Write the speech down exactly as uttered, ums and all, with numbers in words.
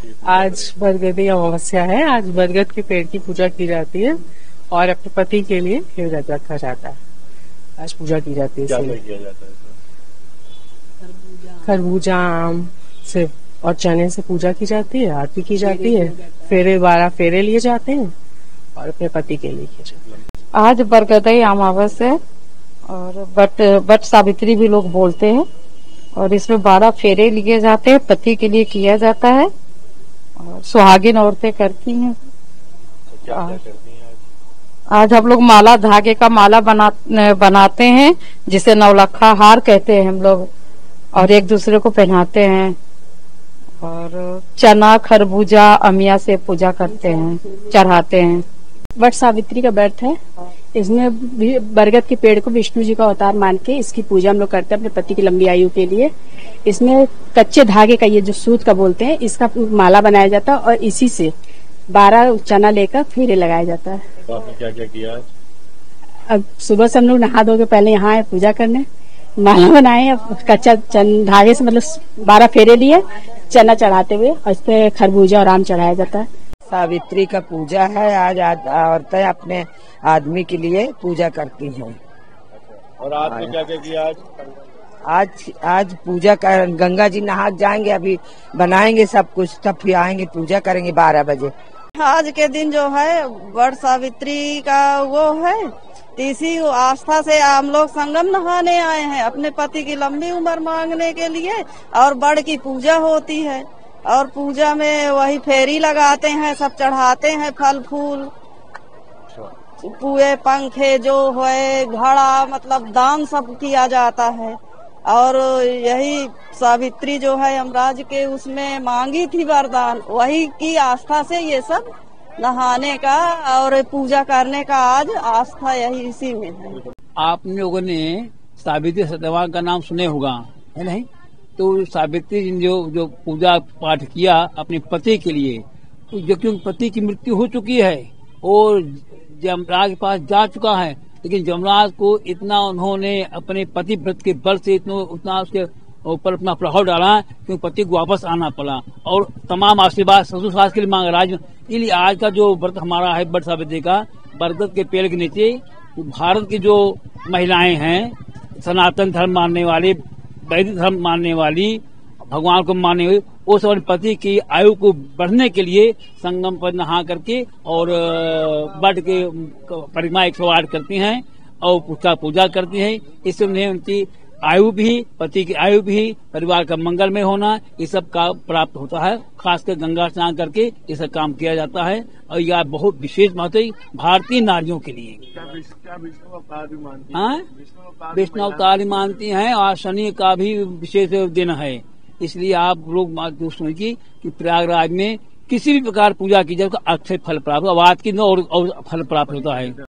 आज बरगदी अमावस्या है। आज बरगद के पेड़ की पूजा की जाती है और अपने पति के लिए खीर रखा जाता है। आज पूजा की जाती है। क्या किया जाता है? खरबूजा, आम से और चने से पूजा की जाती है, आरती की जाती है, फेरे बारह फेरे लिए जाते हैं और अपने पति के लिए किए जाते हैं। आज बरगदई अमावस्या है और बट बट सावित्री भी लोग बोलते हैं और इसमें बारह फेरे लिए जाते हैं, पति के लिए किया जाता है और सुहागिन औरतें करती हैं। क्या क्या करती हैं आज? आज हम लोग माला, धागे का माला बना बनाते हैं जिसे नवलखा हार कहते हैं हम लोग, और एक दूसरे को पहनाते हैं और चना, खरबूजा, अमिया से पूजा करते हैं, चढ़ाते हैं। वट सावित्री का व्रत है। इसमें भी बरगद के पेड़ को विष्णु जी का अवतार मान के इसकी पूजा हम लोग करते हैं अपने पति की लंबी आयु के लिए। इसमें कच्चे धागे का, ये जो सूत का बोलते हैं, इसका माला बनाया जाता है और इसी से बारह चना लेकर फेरे लगाया जाता है। तो आपने क्या क्या किया आज? अब सुबह से हम लोग नहा धो के पहले यहाँ आए पूजा करने, माला बनाए, कच्चा चन धागे से मतलब बारह फेरे लिए चना चढ़ाते हुए, और इस पे खरबूजा और आम चढ़ाया जाता है। सावित्री का पूजा है। आज औरतें अपने आदमी के लिए पूजा करती हैं। और आपने क्या क्या किया आज? आज आज पूजा कर, गंगा जी नहा जाएंगे, अभी बनाएंगे सब कुछ, तब फिर आएंगे पूजा करेंगे बारह बजे। आज के दिन जो है वट सावित्री का वो है, इसी आस्था से हम लोग संगम नहाने आए हैं अपने पति की लंबी उम्र मांगने के लिए, और बड़ की पूजा होती है और पूजा में वही फेरी लगाते हैं, सब चढ़ाते हैं, फल फूल, पुए, पंखे जो है, घड़ा, मतलब दान सब किया जाता है। और यही सावित्री जो है यमराज के उसमें मांगी थी वरदान, वही की आस्था से ये सब नहाने का और पूजा करने का आज आस्था यही इसी में है। आप लोगों ने सावित्री सत्यवान का नाम सुने होगा, है नहीं? तो सावित्री जी जो जो पूजा पाठ किया अपने पति के लिए, तो जो क्योंकि पति की मृत्यु हो चुकी है और यमराज के पास जा चुका है, लेकिन यमराज को इतना उन्होंने अपने पति व्रत के बल से इतना उतना उसके ऊपर अपना प्रभाव डाला क्योंकि पति को वापस आना पड़ा और तमाम आशीर्वाद ससुर सास के लिए मांग राज। इसलिए आज का जो व्रत हमारा है वट सावित्री का, बरगद के पेड़ के नीचे भारत की जो महिलाएं हैं, सनातन धर्म मानने वाली, वैदिक धर्म मानने वाली, भगवान को मानने वाली, वो सब पति की आयु को बढ़ने के लिए संगम पर नहा करके और वट के परिक्रमा एक सौ आठ करती हैं और उसका पूजा करती हैं। इससे उन्हें उनकी आयु भी, पति की आयु भी, परिवार का मंगल में होना, ये सब का प्राप्त होता है। खासकर गंगा स्नान करके ये सब काम किया जाता है और यह बहुत विशेष महत्व है भारतीय नारियों के लिए। विष्णु अवतार भी मानती हैं? विष्णु अवतार मानती हैं और शनि का भी विशेष दिन है। इसलिए आप लोग सोचिए कि प्रयागराज में किसी भी प्रकार पूजा की जाए तो अच्छे फल प्राप्त हो, अब आज की और फल प्राप्त होता है।